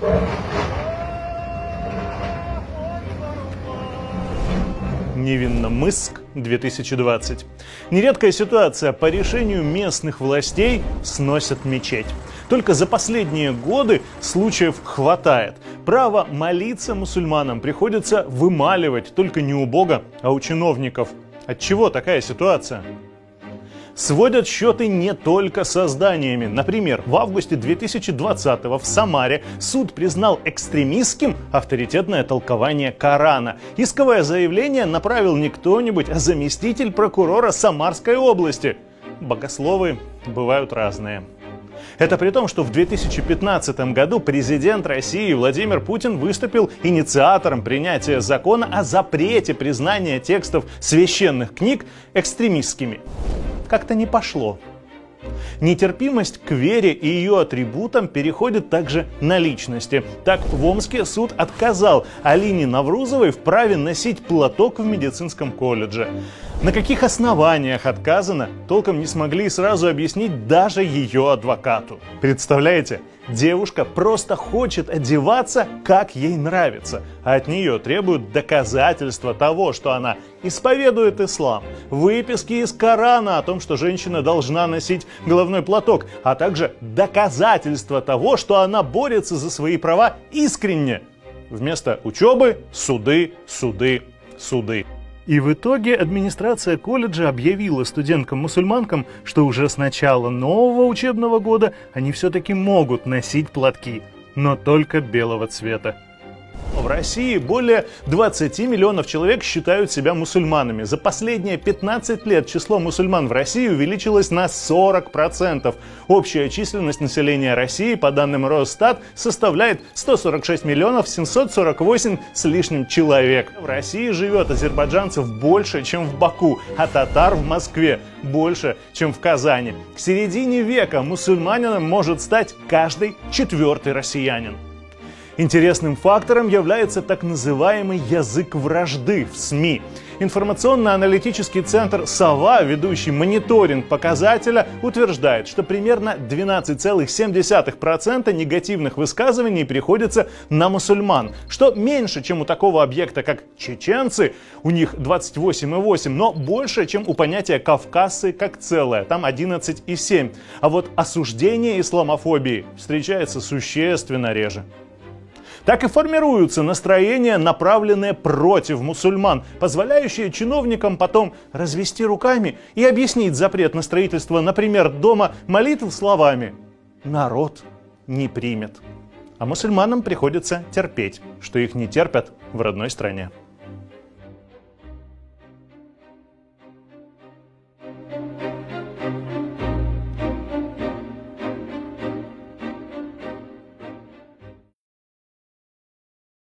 Невинномысск, 2020. Нередкая ситуация: по решению местных властей сносят мечеть. Только за последние годы случаев хватает. Право молиться мусульманам приходится вымаливать только не у Бога, а у чиновников. Отчего такая ситуация? Сводят счеты не только со зданиями. Например, в августе 2020-го в Самаре суд признал экстремистским авторитетное толкование Корана. Исковое заявление направил не кто-нибудь, а заместитель прокурора Самарской области. Богословы бывают разные. Это при том, что в 2015 году президент России Владимир Путин выступил инициатором принятия закона о запрете признания текстов священных книг экстремистскими. Как-то не пошло. Нетерпимость к вере и ее атрибутам переходит также на личности. Так, в Омске суд отказал Алине Наврузовой в праве носить платок в медицинском колледже. На каких основаниях отказано, толком не смогли сразу объяснить даже ее адвокату. Представляете? Девушка просто хочет одеваться, как ей нравится, а от нее требуют доказательства того, что она исповедует ислам, выписки из Корана о том, что женщина должна носить головной платок, а также доказательства того, что она борется за свои права искренне. Вместо учебы – суды, суды, суды. И в итоге администрация колледжа объявила студенткам-мусульманкам, что уже с начала нового учебного года они все-таки могут носить платки, но только белого цвета. В России более 20 миллионов человек считают себя мусульманами. За последние 15 лет число мусульман в России увеличилось на 40%. Общая численность населения России, по данным Росстат, составляет 146 миллионов 748 с лишним человек. В России живет азербайджанцев больше, чем в Баку, а татар в Москве больше, чем в Казани. К середине века мусульманином может стать каждый четвертый россиянин. Интересным фактором является так называемый язык вражды в СМИ. Информационно-аналитический центр «Сова», ведущий мониторинг показателя, утверждает, что примерно 12,7% негативных высказываний приходится на мусульман, что меньше, чем у такого объекта, как чеченцы, у них 28,8%, но больше, чем у понятия «кавказцы» как целое, там 11,7%. А вот осуждение исламофобии встречается существенно реже. Так и формируются настроения, направленные против мусульман, позволяющие чиновникам потом развести руками и объяснить запрет на строительство, например, дома молитв словами «народ не примет». А мусульманам приходится терпеть, что их не терпят в родной стране.